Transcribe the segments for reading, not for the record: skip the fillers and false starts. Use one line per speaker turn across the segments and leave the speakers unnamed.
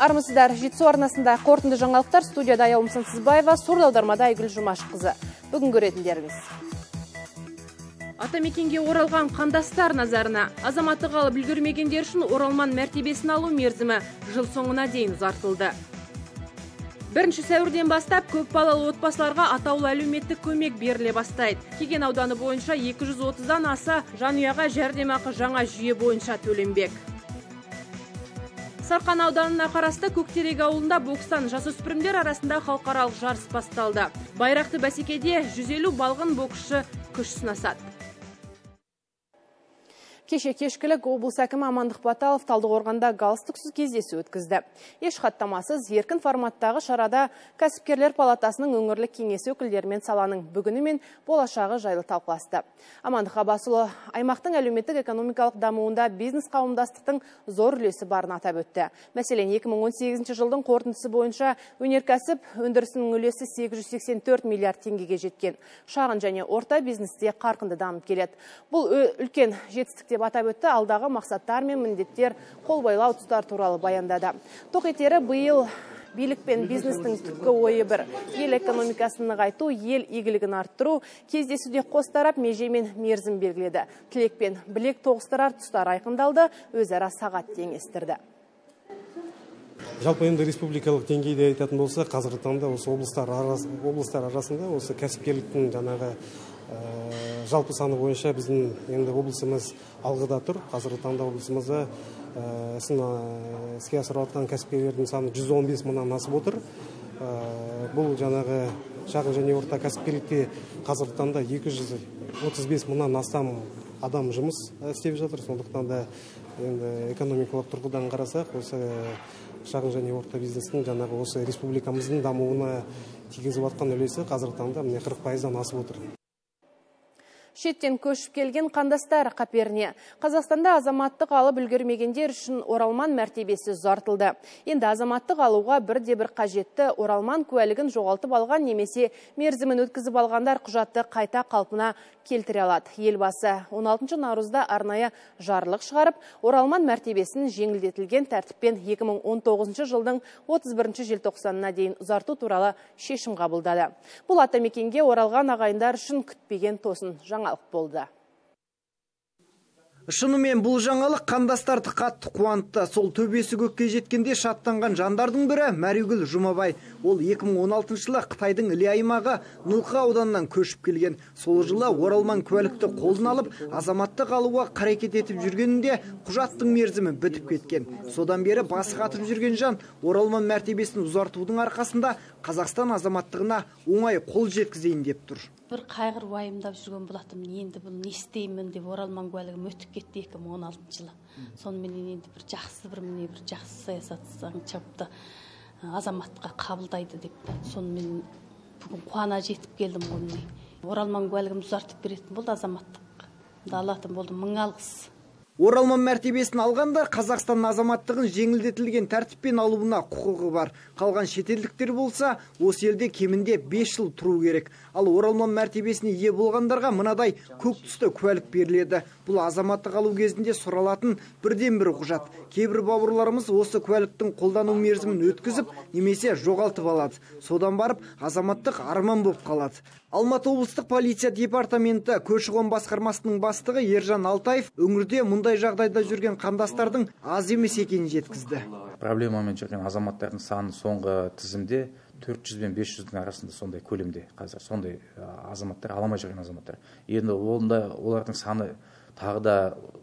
Армысыздар, Жетісу арнасында қорытынды жаңалықтар, студияда Аялым Сансызбаева, сурда аудармада Айгүл Жұмашқызы. Бүгін көретіндеріміз. Атамекенге оралған қандастар назарына. Азаматтық алып үлгермегендер үшін оралман мәртебесін алу мерзімі жыл соңына дейін ұзартылды. 1 сәуірден бастап көпбалалы отбасыларға атаулы әлеуметтік көмек беріле бастайды. Кеген ауданы бойынша 230-дан аса жанұяға жәрдемақы жаңа жүйе бойынша төленбек. Сарқан ауданына қарасты Көктерек ауылында бокстан жасөспірімдер арасында халықаралық жарыс басталды. Байрақты бәсекеде 150 балғын боксшы күш сынасады. Кеше кешкілік облыс әкімі Амандық Баталов Талдықорғанда галстуксыз кездесу өткізді. Еш хаттамасыз еркін форматтағы шарада кәсіпкерлер палатасының өңірлік кеңесі өкілдерімен саланың бүгіні мен болашағы жайлы талқыласты. Амандық Абасұлы аймақтың әлеуметтік экономикалық дамуында бизнес қауымдастықтың зор үлесі барын атап өтті. Мәселен, 2018 жылдың қорытындысы бойынша өнеркәсіп өндірісінің үлесі 884 миллиард теңгеге жеткен. Шағын және орта бизнесте қарқынды дамып келеді. Бұл үлкен жетістік деп атап өтті, алдағы мақсаттар мен міндеттер қол байлау тұстар туралы баяндады. Тоқетері биыл билік пен бизнестің түпкі ойы бір. Ел экономикасын нығайту, ел игілігін арттыру, кездесуде қос тарап меже мен мерзім белгіледі. Тілек пен білек тоғыстырар тұстар айқындалды, өзара сағат теңестірді.
Жалпы енді республикалық деңгейде айтатын болса, қазіргі таңда осы облыстар арасында осы кәсіпкерліктің жаңағы жалпы саны бойынша біздің енді облысымыз алғыда тұр. Қазіргі таңда облысымызда іске асырылған кәсіпкерлердің саны 115 мыңнан асып отыр. Бұл жаңағы шағын және орта кәсіпкерлікте қазіргі таңда 235 мыңнан астам адам жұмыс істеп жатыр. Сондықтан да енді экономикалық тұрғыдан қарасақ, осы шағын және орта бизнестің жаңағы осы республикамыздың дамуына тигізіп жатқан үлесі қазіргі таңда 40%-дан асып отыр.
Шеттен көшіп келген қандастар қаперіне. Қазақстанда азаматтық алып үлгермегендер үшін оралман мәртебесі ұзартылды. Енді азаматтық алуға бірде-бір қажетті оралман куәлігін жоғалтып алған немесе мерзімін өткізіп алғандар құжатты қайта қалпына келтіре алады. Елбасы 16 наурызда арнайы жарлық шығарып, оралман мәртебесін жеңілдетілген тәртіппен 2019 жылдың 31 желтоқсанына дейін ұзарту туралы шешім қабылдады. Бұл атамекенге оралған ағайындар үшін күтпеген тосын жаңалық болды.
Шынымен бұл жаңалық қандастарды қатты қуантты. Сол төбесі көкке жеткенде шаттанған жандардың бірі Мәригүл Жұмабай. Ол 2016 жылы Қытайдың Іле аймағы Нұлқа ауданынан көшіп келген. Сол жылы оралман куәлікті қолына алып, азаматтық алуға қарекет етіп жүргенінде құжаттың мерзімі бітіп кеткен. Содан бері басы қатып жүрген жан оралман мәртебесін ұзартудың арқасында Қазақстан азаматтығына оңай қол жеткізейін деп тұр.
Бір қайғыр уайымдап жүрген болатым, енді бұл не істеймін деп оралман куәлігім өтіп кетті 2016 жылы. Сонымен енді бір жақсы саясат чапты азаматқа қабылдайды деп. Сонымен бүгін қуана жетіп келдім онымен. Оралман куәлігімді ұзартып беретін болды азаматтық. Алатын болды, мың алғыс.
Оралман мәртебесін алғандар Қазақстан азаматтығын жеңілдетілген тәртіппен алуына құқығы бар. Қалған шетелдіктер болса, осы елде кемінде 5 жыл тұру керек. Ал оралман мәртебесіне ие болғандарға мынадай көк түсті куәлік беріледі. Бұл азаматтық алу кезінде сұралатын бірден бір құжат. Кейбір бауырларымыз осы куәліктің қолдану мерзімін өткізіп, немесе жоғалтып алады. Содан барып азаматтық арман болып қалады. Алматы облыстық полиция департаменті көші-қон басқармасының бастығы Ержан Алтаев өңірде мұндай жағдайда жүрген қандастардың аз емес екенін жеткізді.
Проблемамен жүрген азаматтардың саны соңғы тізімде 400 бен 500-дің арасында сондай көлемде қазір сондай азаматтар, аламай жүрген азаматтар. Енді олардың саны тағы да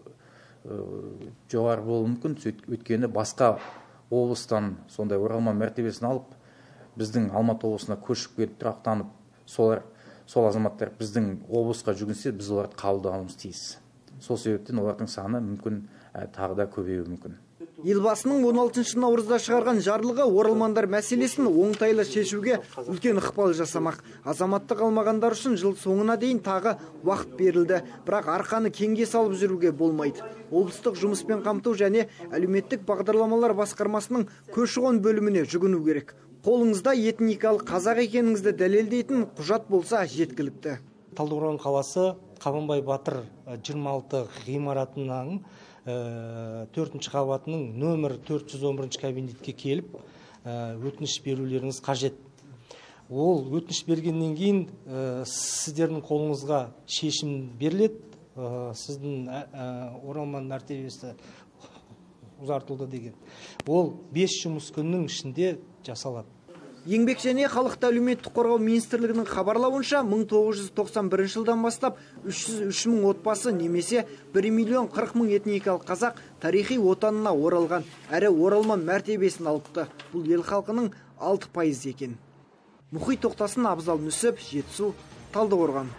жоғары болуы мүмкін, өйткені басқа облыстан сондай оралман мәртебесін алып, біздің Алматы облысына көшіп келіп тұрақтанып, сол азаматтар біздің облысқа жүгінсе, біз оларды қабылдауымыз тиіс. Сол себептен олардың саны мүмкін тағы да көбеюі мүмкін.
Елбасының 16 наурызда шығарған жарлығы оралмандар мәселесін оңтайлы шешуге үлкен ықпал жасамақ. Азаматтық алмағандар үшін жыл соңына дейін тағы уақыт берілді. Бірақ арқаны кеңге салып жүруге болмайды. Облыстық жұмыспен қамту және әлеуметтік бағдарламалар басқармасының көші-қон бөліміне жүгіну керек. Қолыңызда этникалық қазақ екеніңізді дәлелдейтін құжат болса жеткілікті.
Талдықорған қаласы Қабанбай Батыр 26 ғимаратының 4-ші қабатының нөмір 411 кабинетке келіп өтініш берулеріңіз қажет. Ол өтініш бергеннен кейін сіздердің қолыңызға шешім беріледі. Сіздің оралман мәртебесі ұзартылды деген. Ол 5 жұмыс күннің ішінде жасалады.
Еңбек және халықты әлеуметтік қорғау министрлігінің хабарлауынша 1991 жылдан бастап 303 мың отбасы немесе 1 миллион 40 мың этникалық қазақ тарихи отанына оралған, әрі оралман мәртебесін алыпты. Бұл ел халқының 6% екен. Мұхит Тоқтасын, Абзал Нүсіп, Жетісу, Талдықорған.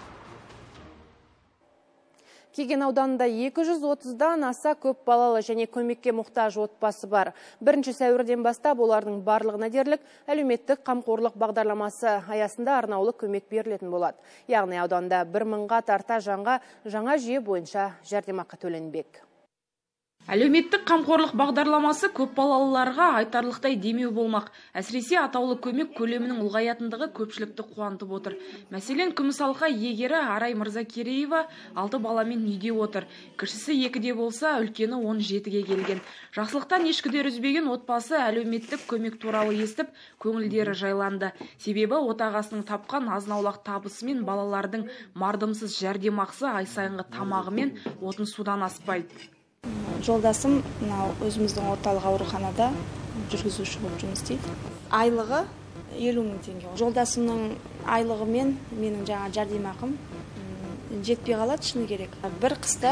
Кеген ауданында 230-дан аса көп балалы және көмекке мұқтаж отбасы бар. 1 сәуірден бастап олардың барлығына дерлік әлеуметтік қамқорлық бағдарламасы аясында арнаулы көмек берілетін болады. Яғни ауданда 1000-ға тарта жанға жаңа жүйе бойынша жәрдемақы төленбек.
Әлеуметтік қамқорлық бағдарламасы көп балалыларға айтарлықтай демеу болмақ. Әсіресе атаулы көмек көлемінің ұлғаятындығы көпшілікті қуантып отыр. Мәселен, күміс алқа иегері Арай Мырзакереева 6 баламен үйде отыр. Кішісі 2-де болса, үлкені 17-ге келген. Жақсылықтан еш күдер үзбеген отбасы әлеуметтік көмек туралы естіп, көңілдері жайланды. Себебі отағасының тапқан азнаулақ табысымен балалардың мардымсыз жәрдемақысы ай сайынғы тамағы мен отын судан аспайды.
Жолдасым өзіміздің орталық ауруханада жүргізуші болып жұмыс істейді. Айлығы 50 мың теңге. Жолдасымның айлығы мен менің жаңа жәрдемақым жетпей қалады, шыны керек. Бір қыста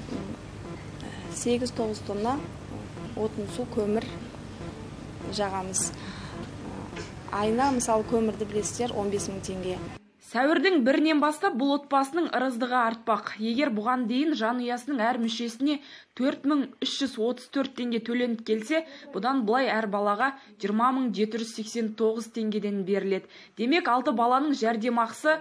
8-9 тонна отын су көмір жағамыз. Айына мысалы көмірді білесіздер 15 мың теңге.
Сәуірдің 1-нен бастап бұл отбасының ырыздығы артпақ. Егер бұған дейін жанұясының әр мүшесіне 4334 теңге төленіп келсе, бұдан былай әр балаға 20789 теңгеден беріледі. Демек, 6 баланың жәрдемақысы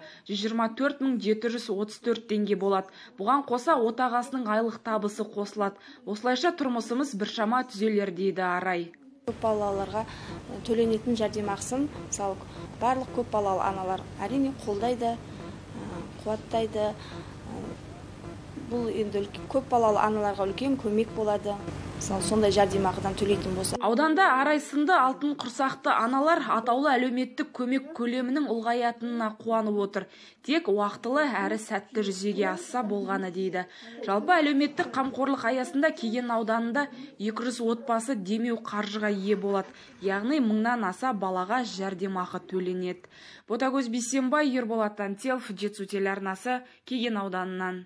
124734 теңге болады. Бұған қоса отағасының айлық табысы қосылады. Осылайша тұрмысымыз біршама түзелер дейді Арай.
Көп балаларға төленетін жәрдемақысын, мысалы, барлық көп балалы аналар әрине қолдайды, қуаттайды. Бұл енді көп балалы аналарға үлкен көмек болады. Мысалы, сондай жәрдемақыдан төлейтін болса.
Ауданда Арай сынды алтын құрсақты аналар атаулы әлеуметтік көмек көлемінің ұлғаятынына қуанып отыр. Тек уақытылы әрі сәтті жүзеге асса болғаны дейді. Жалпы әлеуметтік қамқорлық аясында Кеген ауданында 200 отбасы демеу қаржыға ие болады. Яғни 1000-нан аса балаға жәрдемақы төленеді. Ботагөз Бейсенбай, Ерболат Антелов, Жетісу телеарнасы, Кеген ауданынан.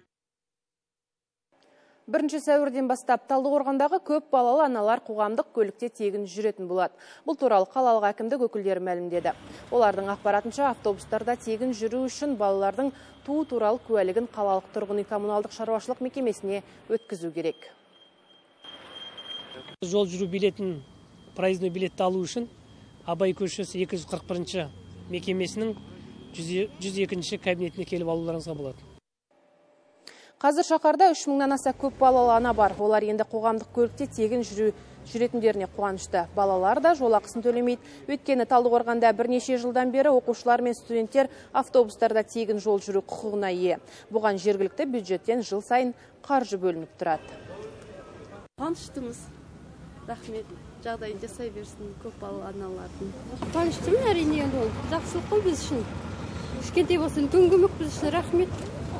1 сәуірден бастап Талдықорғандағы көп балалы аналар қоғамдық көлікте тегін жүретін болады. Бұл туралы қалалық әкімдік өкілдері мәлімдеді. Олардың ақпаратынша автобустарда тегін жүру үшін балалардың туу туралы куәлігін қалалық тұрғын үй коммуналдық шаруашылық мекемесіне өткізу керек.
Жол жүру билетін, проездной билетті алу үшін Абай көшесі 241 мекемесінің 102-ші кабинетіне келіп алуларыңызға болады.
Қазір шаһарда 3000-нан аса көп балалы ана бар. Олар енді қоғамдық көлікте тегін жүретіндеріне қуанышты. Балалар да жол ақысын төлемейді. Өйткені Талдықорғанда бірнеше жылдан бері оқушылар мен студенттер автобустарда тегін жол жүру құқығына ие. Бұған жергілікті бюджеттен жыл сайын қаржы бөлініп тұрады.
Қуаныштымыз. Рахмет. Жағдайын жасай берсін көп балалы аналардың. Қуаныштымын, әрине, ол жақсылық қой біз үшін. Кішкентай болсын, үлкен көмек біз үшін. Рахмет.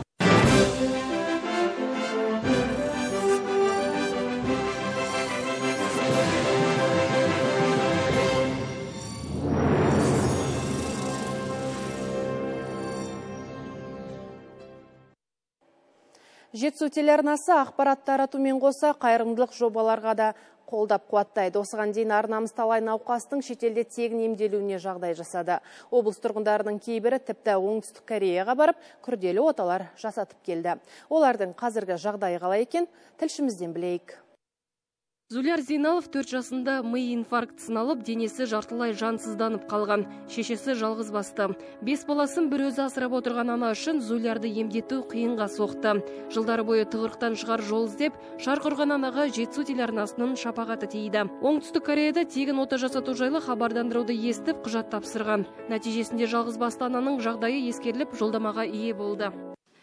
Жетісу телеарнасы ақпарат таратумен қоса қайырымдылық жобаларға да қолдап қуаттайды. Осыған дейін арнамыз талай науқастың шетелде тегін емделуіне жағдай жасады. Облыс тұрғындарының кейбірі тіпті Оңтүстік Кореяға барып, күрделі оталар жасатып келді. Олардың қазіргі жағдайы қалай екен, тілшімізден білейік.
Зуляр Зейналов 4 жасында ми инфарктісін алып, денесі жартылай жансызданып қалған. Шешесі жалғыз басты. 5 баласын бір өзі асырап отырған ана үшін Зулярды емдету қиынға соқты. Жылдары бойы тығырықтан шығар жол іздеп, шарқ ұрған анаға Жетісу телеарнасының шапағаты тиді. Оңтүстік Кореяда тегін ота жасату жайлы хабардандыруды естіп, құжат тапсырған. Нәтижесінде жалғыз басты ананың жағдайы ескеріліп, жолдамаға ие болды.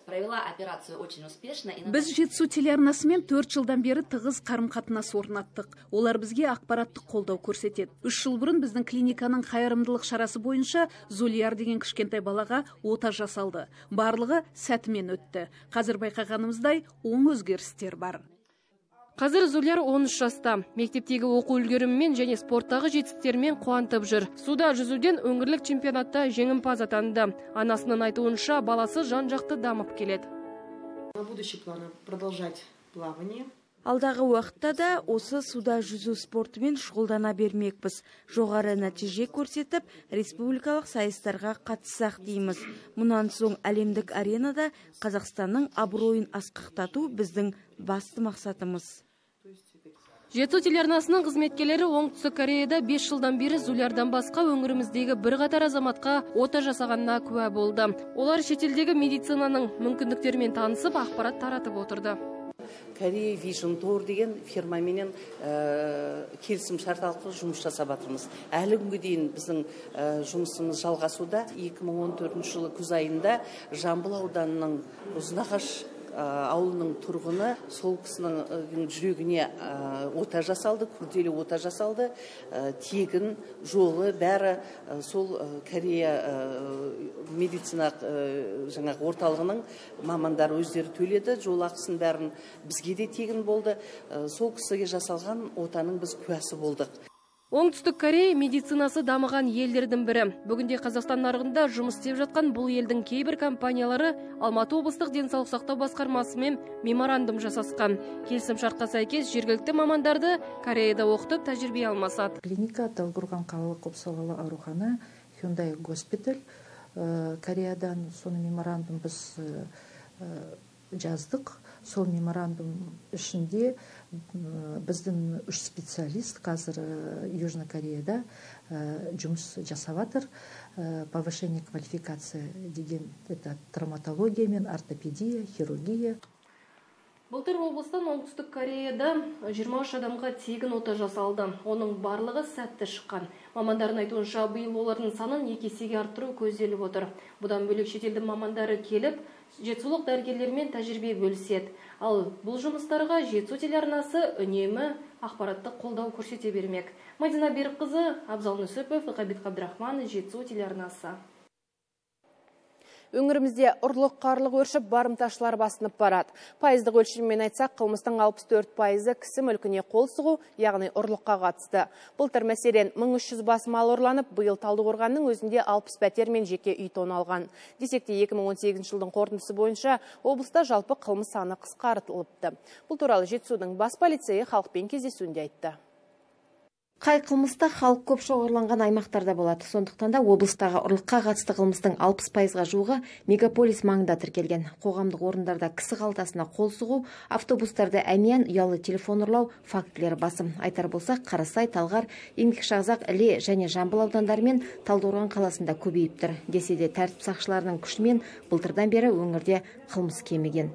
провела операцию очень успешно.
Біз Жетісу телеарнасымен 4 жылдан бері тығыз қарым-қатынас орнаттық. Олар бізге ақпараттық қолдау көрсетеді. 3 жыл бұрын біздің клиниканың қайырымдылық шарасы бойынша Зулияр деген кішкентай балаға ота жасалды. Барлығы сәтімен өтті. Қазір байқағанымыздай оң өзгерістер бар.
Қазір Зулияр 13 жаста. Мектептегі оқу үлгерімімен және спорттағы жетістіктерімен қуантып жүр. Суда жүзуден өңірлік чемпионатта жеңімпаз атанды. Анасының айтуынша баласы жан-жақты дамып келеді.
На будущий планы продолжать плавание.
Алдағы уақытта да осы суда жүзу спортымен шұғылдана бермекпіз. Жоғары нәтиже көрсетіп, республикалық сайыстарға қатыссақ дейміз. Мұнан соң әлемдік аренада Қазақстанның абыройын асқақтату біздің басты мақсатымыз.
Жетісу телеарнасының қызметкерлері Оңтүстік Кореяда 5 жылдан бері Зулиярдан басқа өңіріміздегі бірқатар азаматқа ота жасағанына куә болды. Олар шетелдегі медицинаның мүмкіндіктерімен танысып, ақпарат таратып отырды.
Корея Vision Tour деген фирмаменен келісім шарт арқылы жұмыс жасап жатырмыз. Әлі күнге дейін біздің жұмысымыз жалғасуда. 2014 жылы күз айында Жамбыл ауданының Ұзынағаш ауылының тұрғыны, сол кісінің жүрегіне ота жасалды, күрделі ота жасалды. Тегін, жолы бәрі сол Корея медицина орталығының мамандары өздері төледі. Жол ақысын бәрін бізге де тегін болды. Сол кісіге жасалған отаның біз куәсі болдық.
Оңтүстік Корея медицинасы дамыған елдердің бірі. Бүгінде Қазақстан нарығында жұмыс істеп жатқан бұл елдің кейбір компаниялары Алматы облыстық денсаулық сақтау басқармасымен меморандум жасасқан. Келісім шартқа сәйкес жергілікті мамандарды Кореяда оқытып тәжірибе алмасады.
Клиника Талдықорған қалалық көпсалалы аурухана, Hyundai госпиталь. Кореядан соны меморандум біз жаздық. Сол меморандум ішінде біздің 3 специалист қазір Южный Кореяда жұмыс жасап жатыр. Повышение квалификации деген травматология мен ортопедия, хирургия.
Былтыр облыстан Оңтүстік Кореяда 23 адамға тегін ота жасалды. Оның барлығы сәтті шыққан. Мамандардың айтуынша биыл олардың санын 2 есеге арттыру көзделіп отыр. Бұдан бөлек шетелдің мамандары келіп, жетісулық дәрігерлермен тәжірибе бөліседі. Ал бұл жұмыстарға Жетісу телеарнасы үнемі ақпараттық қолдау көрсете бермек. Мадина Берікқызы, Абзал Нүсіпов, Ғабит Қабдрахман, Жетісу телеарнасы.
Өңірімізде ұрлық-қарлық өршіп, барымташылар басынып барады. Пайыздық өлшеммен айтсақ, қылмыстың 64% кісі мүлкіне қол сұғу, яғни ұрлыққа қатысты. Былтыр мәселен 1300 бас мал ұрланып, биыл Талдықорғанның өзінде 60 пәтер мен жеке үй тоналған. Десек те 2018 жылдың қорытындысы бойынша облыста жалпы қылмыс саны қысқартылыпты. Бұл туралы Жетісудың бас полицейі халықпен кездесуінде айтты.
Қай қылмыста халық көп шоғырланған аймақтарда болады. Сондықтан да облыстағы ұрлыққа қатысты қылмыстың 60%-ға жуығы мегаполис маңында тіркелген. Қоғамдық орындарда кісі қалтасына қол сұғу, автобустарда әмиян, ұялы телефон ұрлау фактілері басым. Айтар болсақ, Қарасай, Талғар, Еңбекшіқазақ, Іле және Жамбыл аудандары мен Талдықорған қаласында көбейіп тұр. Десе де тәртіп сақшыларының күшімен былтырдан бері өңірде қылмыс кеміген.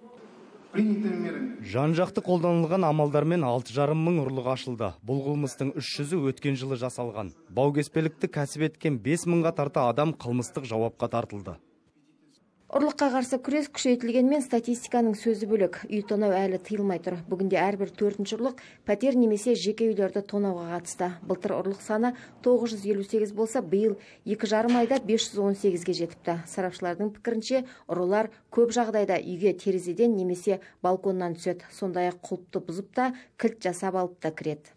Жан-жақты қолданылған амалдармен 6,5 мың ұрлық ашылды. Бұл қылмыстың 300-і өткен жылы жасалған. Баугеспелікті кәсіп еткен 5 мыңға тарта адам қылмыстық жауапқа тартылды.
Ұрлыққа қарсы күрес күшейтілгенмен статистиканың сөзі бөлек. Үй тонау әлі тыйылмай тұр. Бүгінде әрбір 4-ші ұрлық пәтер немесе жеке үйлерді тонауға қатысты. Былтыр ұрлық саны 958 болса, биыл 2,5 айда 518-ге жетіпті. Сарапшылардың пікірінше, ұрылар көп жағдайда үйге терезеден немесе балконнан түседі. Сондай-ақ құлыпты бұзып та, кілт жасап алып та кіреді.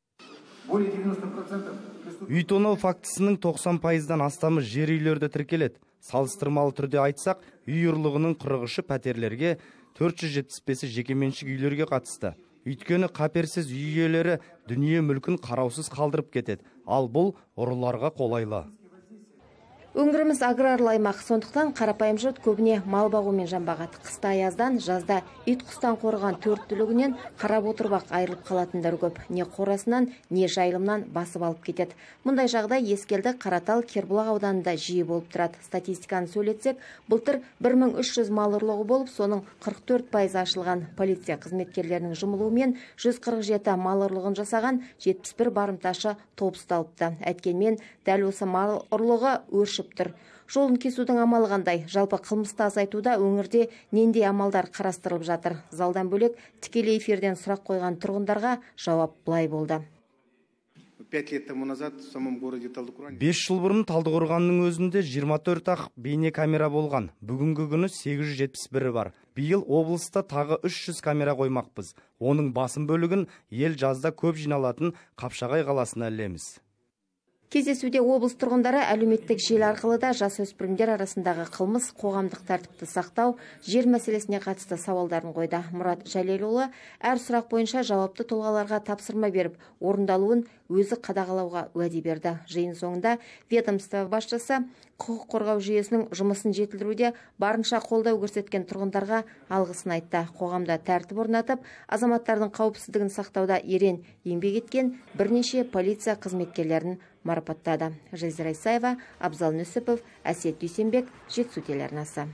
Үй тонау фактісінің 90%-дан астамы жер үйлерді тіркеледі. Салыстырмалы түрде айтсақ, үй ұрлығының 43-і пәтерлерге, 475-і жекеменшік үйлерге қатысты. Өйткені қаперсіз үй иелері дүние мүлкін қараусыз қалдырып кетеді. Ал бұл ұрыларға қолайлы.
Өңіріміз аграрлы аймақ, сондықтан қарапайым жұрт көбіне мал бағумен жамбағады. Қыста аяздан, жазда ит құстан қорған 4 түлігінен қарап отырып айырылып қалатындар көп. Не қорасынан, не жайылымнан басып алып кетеді. Мұндай жағдай Ескелді, Қаратал, Кербұлақ ауданында жиі болып тұрады. Статистиканы сөйлетсек, былтыр 1300 мал ұрлығы болып, соның 44% ашылған. Полиция қызметкерлерінің жұмылуымен 147 мал ұрлығын жасаған 71 барымташы топ ұсталыпты. Әйткенмен, дәл осы мал ұрлығы өршіп тұр. Жолын кесудің амалы қандай? Жалпы қылмысты азайтуда өңірде нендей амалдар қарастырылып жатыр? Залдан бөлек тікелей эфирден сұрақ қойған тұрғындарға жауап былай болды.
5 лет тому назад в самом городе Талдықорған
5 жыл бұрын Талдықорғанның өзінде 24 бейне камера болған. Бүгінгі күні 871 бар. Биыл облыста тағы 300 камера қоймақпыз. Оның басым бөлігін ел жазда көп жиналатын Қапшағай қаласына ілеміз.
Кездесуде облыс тұрғындары әлеуметтік желі арқылы да жасөспірімдер арасындағы қылмыс, қоғамдық тәртіпті сақтау, жер мәселесіне қатысты сауалдарын қойды. Мұрат Жәлелұлы әр сұрақ бойынша жауапты тұлғаларға тапсырма беріп, орындалуын өзі қадағалауға уәде берді. Жиын соңында ведомство басшысы құқық қорғау жүйесінің жұмысын жетілдіруде барынша қолдау көрсеткен тұрғындарға алғысын айтты. Қоғамда тәртіп орнатып, азаматтардың қауіпсіздігін сақтауда ерен еңбек еткен бірнеше полиция қызметкерлерін марапаттады. Жазира Исаева, Абзал Нүсіпов, Әсет Дүйсенбек, Жетісу телеарнасы.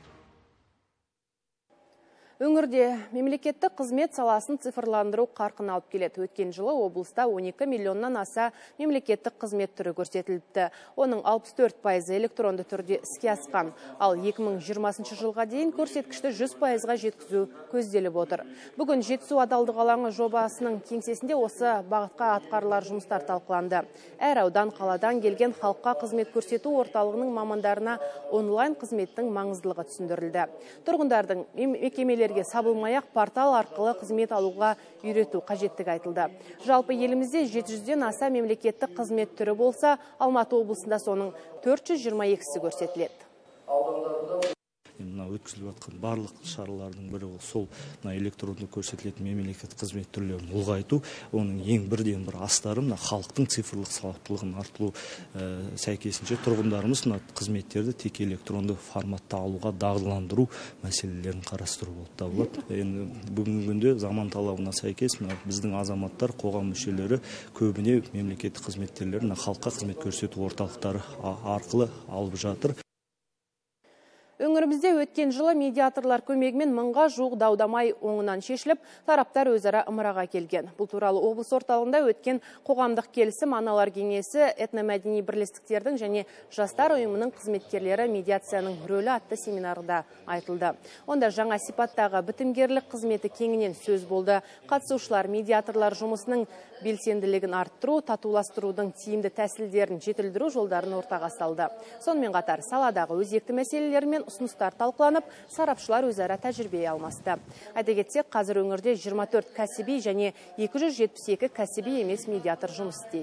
Өңірде мемлекеттік қызмет саласын цифрландыру қарқын алып келеді. Өткен жылы облыста 12 миллионнан аса мемлекеттік қызмет түрі көрсетіліпті. Оның 64% электронды түрде іске асқан. Ал 2020 жылға дейін көрсеткішті 100%-ға жеткізу көзделіп отыр. Бүгін Жетісу адалдық алаңы жобасының кеңсесінде осы бағытқа атқарылар жұмыстар талқыланды. Әр аудан қаладан келген халыққа қызмет көрсету орталығының мамандарына онлайн қызметтің маңыздылығы түсіндірілді. Тұрғындардың мекемелерге сабылмай-ақ портал арқылы қызмет алуға үйрету қажеттігі айтылды. Жалпы елімізде 700-ден аса мемлекеттік қызмет түрі болса, Алматы облысында соның 422-сі көрсетіледі.
Өткізіліп жатқан барлық шаралардың бірі сол электронды көрсетілетін мемлекеттік қызмет түрлерін ұлғайту, оның ең бірден бір астары халықтың цифрлық сауаттылығын арттыру, сәйкесінше тұрғындарымыз қызметтерді тек электронды форматта алуға дағдыландыру мәселелерін қарастыру болып табылады. Енді бүгінгі күнде заман талабына сәйкес біздің азаматтар, қоғам мүшелері көбіне мемлекеттік қызметтерін халыққа қызмет көрсету орталықтары арқылы алып жатыр.
Өңірімізде өткен жылы медиаторлар көмегімен 1000-ға жуық дау-дамай оңынан шешіліп, тараптар өзара ымыраға келген. Бұл туралы облыс орталығында өткен қоғамдық келісім аналар кеңесі, этномәдени бірлестіктердің және жастар ұйымының қызметкерлері медиацияның рөлі атты семинарда айтылды. Онда жаңа сипаттағы бітімгерлік қызметі кеңінен сөз болды. Қатысушылар медиаторлар жұмысының белсенділігін арттыру, татуластырудың тиімді тәсілдерін жетілдіру жолдарын ортаға салды. Сонымен қатар саладағы өзекті мәселелер мен ұсыныстар талқыланып, сарапшылар өзара тәжірибе алмасты. Айта кетсек, қазір өңірде 24 кәсіби және 272 кәсіби емес медиатор жұмыс істейді.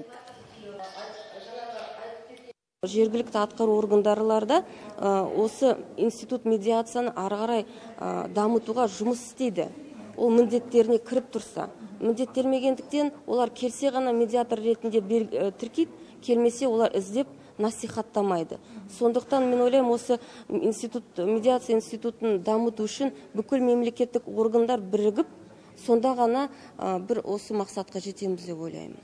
Жергілікті атқару органдарында осы институт медиацияны ары қарай дамытуға жұмыс істейді. Ол міндеттеріне кіріп тұрса, міндеттелмегендіктен олар келсе ғана медиатор ретінде тіркейді, келмесе олар іздеп насихаттамайды. Сондықтан мен ойлаймын, осы медиация институтын дамыту үшін бүкіл мемлекеттік органдар бірігіп, сонда ғана бір осы мақсатқа жетеміз деп ойлаймын.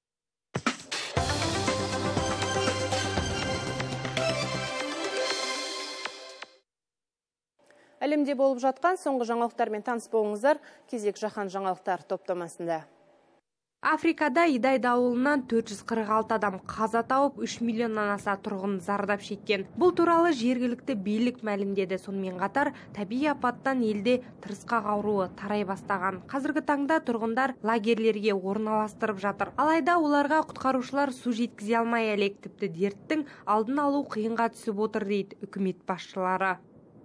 Әлемде болып жатқан соңғы жаңалықтармен таныс болыңыздар. Кезек жаһан жаңалықтар топтамасында.
Африкада Идай дауылынан 446 адам қаза тауып, 3 миллионнан аса тұрғын зардап шеккен. Бұл туралы жергілікті билік мәлімдеді. Сонымен қатар, табиғи апаттан елде тырысқақ ауруы тарай бастаған. Қазіргі таңда тұрғындар лагерлерге орналастырып жатыр. Алайда оларға құтқарушылар су жеткізе алмай әлек, тіпті дерттің алдын алу қиынға түсіп отыр дейді үкімет басшылары.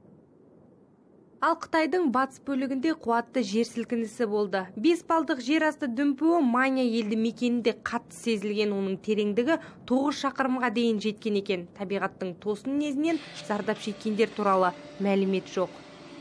Ал Қытайдың батыс бөлігінде қуатты жер сілкінісі болды. 5 балдық жер асты дүмпуі Маня елді мекенінде қатты сезілген, оның тереңдігі 9 шақырымға дейін жеткен екен. Табиғаттың тосын мінезінен зардап шеккендер туралы мәлімет жоқ.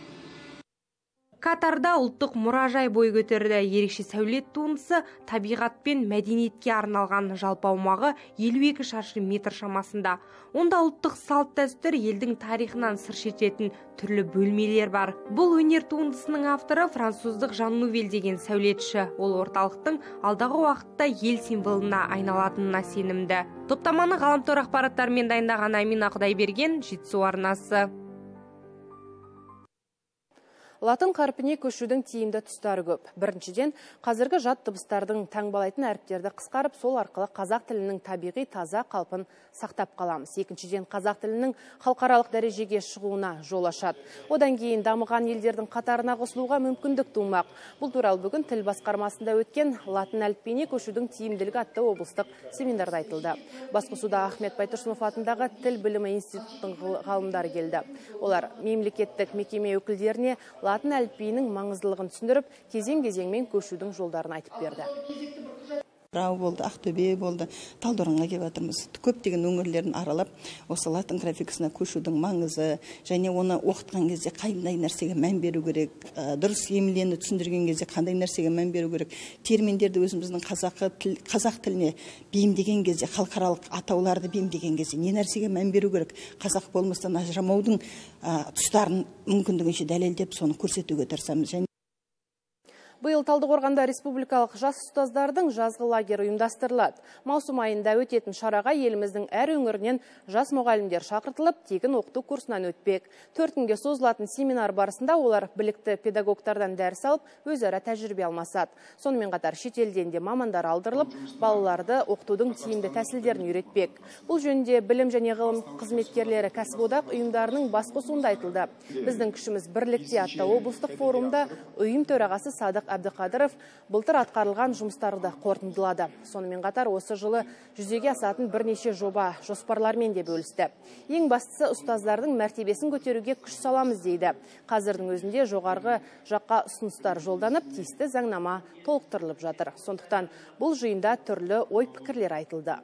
Катарда ұлттық мұражай бой көтерді. Ерекше сәулет туындысы табиғат пен мәдениетке арналған, жалпы аумағы 52 шаршы метр шамасында. Онда ұлттық салт дәстүр, елдің тарихынан сыр шертетін түрлі бөлмелер бар. Бұл өнер туындысының авторы француздық Жан Нувель деген сәулетші. Ол орталықтың алдағы уақытта ел символына айналатынына сенімді. Топтаманы ғаламтор ақпараттарымен дайындаған Амина Құдайберген, Жетісу арнасы.
Латын қарпіне көшудің тиімді тұстары көп. Біріншіден, қазіргі жат дыбыстардың таңбалайтын әріптерді қысқарып, сол арқылы қазақ тілінің табиғи таза қалпын сақтап қаламыз. Екіншіден, қазақ тілінің халықаралық дәрежеге шығуына жол ашады. Одан кейін дамыған елдердің қатарына қосылуға мүмкіндік тумақ. Бұл туралы бүгін тіл басқармасында өткен латын әліпбиіне көшудің тиімділігі атты облыстық семинарда айтылды. Басқосуда Ахмет Байтұрсынов атындағы тіл білімі институтының ғалымдары келді. Олар мемлекеттік мекеме өкілдеріне латын әліпбиінің маңыздылығын түсіндіріп, кезең-кезеңмен көшудің жолдарын айтып берді.
Рау болды, Ақтөбе болды, Талдықорғанға келіп жатырмыз. Көптеген өңірлерін аралап, осы латын графикасына көшудің маңызы, және оны оқытқан кезде қандай нәрсеге мән беру керек, дұрыс емлені түсіндірген кезде қандай нәрсеге мән беру керек, терминдерді өзіміздің қазақ тіліне бейімдеген кезде, халықаралық атауларды бейімдеген кезде не нәрсеге мән беру керек, қазақ болмыстан ажырамаудың тұстарын мүмкіндігінше дәлелдеп, соны көрсетуге тырысамыз.
Биыл Талдықорғанда республикалық жас ұстаздардың жазғы лагері ұйымдастырылады. Маусым айында өтетін шараға еліміздің әр өңірінен жас мұғалімдер шақыртылып, тегін оқыту курсынан өтпек. 4 күнге созылатын семинар барысында олар білікті педагогтардан дәріс алып, өзара тәжірибе алмасады. Сонымен қатар шетелден де мамандар алдырылып, балаларды оқытудың тиімді тәсілдерін үйретпек. Бұл жөнінде білім және ғылым қызметкерлері кәсіподақ ұйымдарының басқосуында айтылды. Біздің күшіміз бірлікте атты облыстық форумда ұйым төрағасы Садық Әбдіқадыров былтыр атқарылған жұмыстарды қорытындылады. Сонымен қатар осы жылы жүзеге асатын бірнеше жоба жоспарлармен де бөлісті. Ең бастысы ұстаздардың мәртебесін көтеруге күш саламыз дейді. Қазірдің өзінде жоғарғы жаққа ұсыныстар жолданып, тиісті заңнама толықтырылып жатыр. Сондықтан бұл жиында түрлі ой-пікірлер айтылды.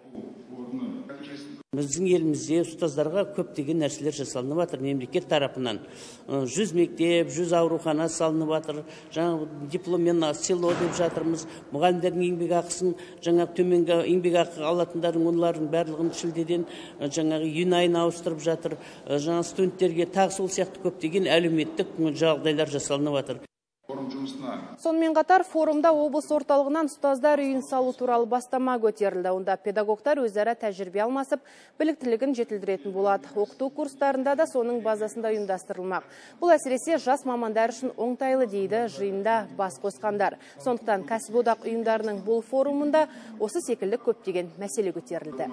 Біздің елімізде ұстаздарға көптеген нәрселер жасалынып жатыр мемлекет тарапынан. 100 мектеп, 100 аурухана салынып жатыр. Жаңа дипломмен сыйлау деп жатырмыз. Мұғалімдердің еңбек ақысын, жаңа төменгі еңбек ақы алатындардың олардың барлығын шілдеден жаңағы июнь айына ауыстырып жатыр. Жаңа студенттерге тағы сол сияқты көптеген әлеуметтік жағдайлар жасалынып жатыр.
Сонымен қатар форумда облыс орталығынан ұстаздар үйін салу туралы бастама көтерілді. Онда педагогтар өзара тәжірибе алмасып, біліктілігін жетілдіретін болады. Оқыту курстарында да соның базасында ұйымдастырылмақ. Бұл әсіресе жас мамандар үшін оңтайлы дейді жиында бас қосқандар. Сондықтан кәсіподақ ұйымдарының бұл форумында осы секілді көптеген мәселе көтерілді.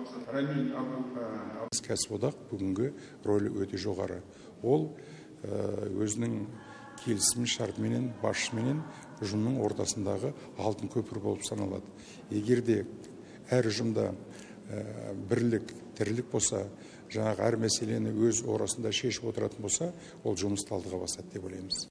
Кәсіподақ бүгінгі рөлі өте жоғары. Ол өзінің келісім шартменен, басшымен ұжымның ортасындағы алтын көпір болып саналады. Егер де әр ұжымда бірлік, тірлік болса, жаңағы әр мәселені өз орасында шешіп отыратын болса, ол жұмыс талдыға басады деп ойлаймыз.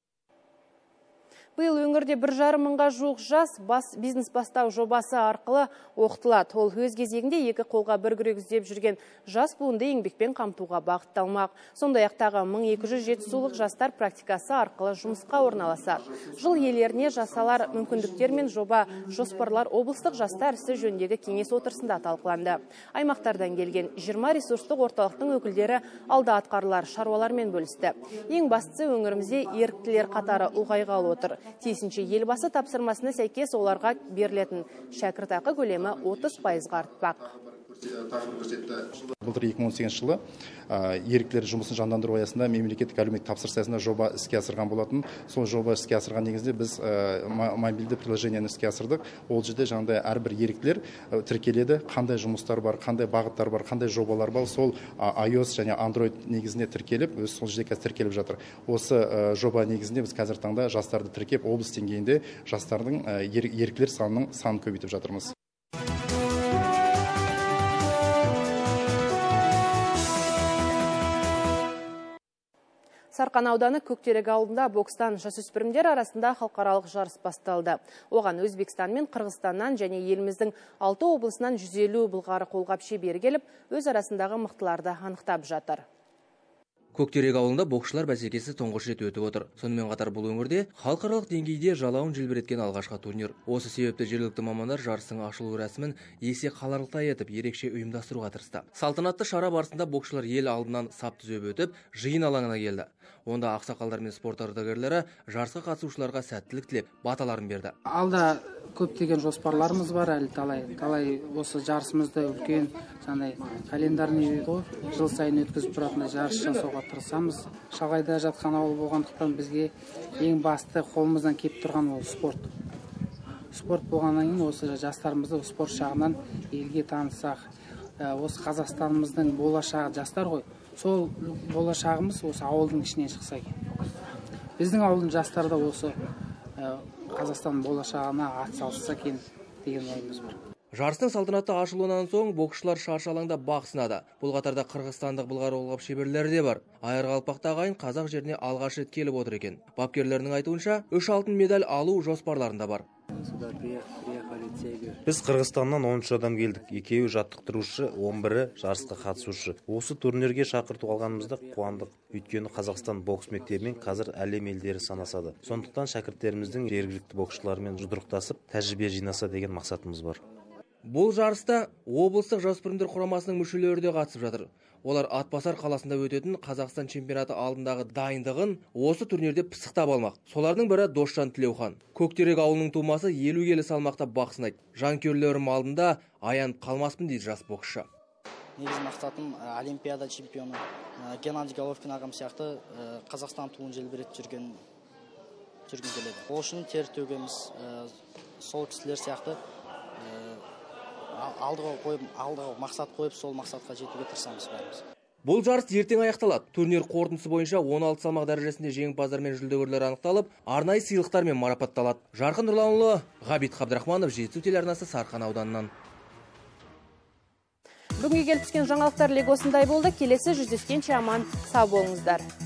Биыл өңірде 1,5 мыңға жуық жас бизнес бастау жобасы арқылы оқытылады. Ол өз кезегінде екі қолға бір күрек іздеп жүрген жас буынды еңбекпен қамтуға бағытталмақ. Сондай-ақ тағы 1270 жастар практикасы арқылы жұмысқа орналасады. Жыл иелеріне жасалар мүмкіндіктер мен жоба жоспарлар облыстық жастар ісі жөніндегі кеңес отырысында талқыланды. Аймақтардан келген 20 ресурстық орталықтың өкілдері алда атқарылар шаруалармен бөлісті. Ең бастысы өңірімізде еріктілер қатары ұлғайғалы отыр. Тиісінше елбасы тапсырмасына сәйкес оларға берілетін шәкіртақы көлемі 30% артпақ.
Былтыр 2018 жылы еріктілер жұмысын жандандыру аясында мемлекеттік әлеуметтік тапсырыс аясында жоба іске асырған болатын. Сол жоба іске асырған негізінде біз мобильді приложениені іске асырдық. Ол жерде жаңағыдай әрбір еріктілер тіркеледі, қандай жұмыстар бар, қандай бағыттар бар, қандай жобалар бар, сол iOS және Android негізінде тіркеліп, сол жерде қазір тіркеліп жатыр. Осы жоба негізінде біз қазір таңда жастарды тіркеп, облыс деңгейінде жастардың еріктілер санын көбейтіп жатырмыз.
Сарқан ауданы Көктерек ауылында бокстан жасөспірімдер арасында халықаралық жарыс басталды. Оған Өзбекстан мен Қырғызстаннан және еліміздің 6 облысынан 150 былғары қолғап шебері келіп, өз арасындағы мықтыларды анықтап жатыр.
Көктерек ауылында боксшылар бәсекесі тұңғыш рет өтіп отыр. Сонымен қатар бұл өңірде халықаралық деңгейде жалауын желбіреткен алғашқы турнир. Осы себепті жергілікті мамандар жарыстың ашылу рәсімін есе қаларлықтай етіп ерекше ұйымдастыруға тырысты. Салтанатты шара барысында боксшылар ел алдынан сап түзеп өтіп, жиын алаңына келді. Онда ақсақалдар мен спорт ардагерлері жарысқа қатысушыларға сәттілік тілеп, баталарын берді.
Алда көптеген жоспарларымыз бар, әлі талай осы жарысымызда үлкен календарный жыл сайын өткізіп тұратындай жарыс жасауға тырысамыз. Шалғайда жатқан ауыл болғандықтан бізге ең басты қолымыздан келіп тұрған ол спорт. Спорт болғаннан кейін осы жастарымызды спорт жағынан елге танысақ, осы Қазақстанымыздың болашағы жастар ғой. Сол болашағымыз осы ауылдың ішінен шықса екен. Біздің ауылдың жастары да осы Қазақстанның болашағына атсалысса екен деген ойымыз бар.
Жарыстың салтанатты ашылуынан соң боксшылар шаршы алаңда бақ сынады. Бұл қатарда қырғызстандық былғары қолғап шеберлері де бар. Айырқалпақты ағайын қазақ жеріне алғаш рет келіп отыр екен. Бапкерлерінің айтуынша 3 алтын медаль алу жоспарларында бар.
Біз Қырғызстаннан 13 адам келдік. Екеуі жаттықтырушы, 11-і жарысқа қатысушы. Осы турнирге шақырту алғанымызда қуандық. Өйткені Қазақстан бокс мектебімен қазір әлем елдері санасады. Сондықтан шәкірттеріміздің жергілікті боксшылармен жұдырықтасып, тәжірибе жинаса деген мақсатымыз бар.
Бұл жарыста облыстық жасөспірімдер құрамасының мүшелері де қатысып жатыр. Олар Атбасар қаласында өтетін Қазақстан чемпионаты алдындағы дайындығын осы турнирде пысықтап алмақ. Солардың бірі Досжан Тілеухан. Көктерек ауылының тумасы 50 келі салмақта бақ сынайды. Жанкүйерлерім алдында аянып қалмаспын дейді жас боксшы.
Негізгі мақсатым олимпиада чемпионы Геннадий Головкин ағам сияқты Қазақстан туын желбіретіп жүрген келеді. Ол үшін тер төгеміз, сол кісілер сияқты алдыға мақсат қойып, сол мақсатқа жетуге тырысамыз бәріміз.
Бұл жарыс ертең аяқталады. Турнир қорытындысы бойынша 16 салмақ дәрежесінде жеңімпаздар мен жүлдегерлер анықталып, арнайы сыйлықтармен марапатталады. Жарқын Нұрланұлы, Ғабит Қабдрахманов, Жетісу телеарнасы, Сарқан ауданынан.
Бүгінге келіп түскен жаңалықтар легосындай болды. Келесі жүздескенше аман сау болыңыздар.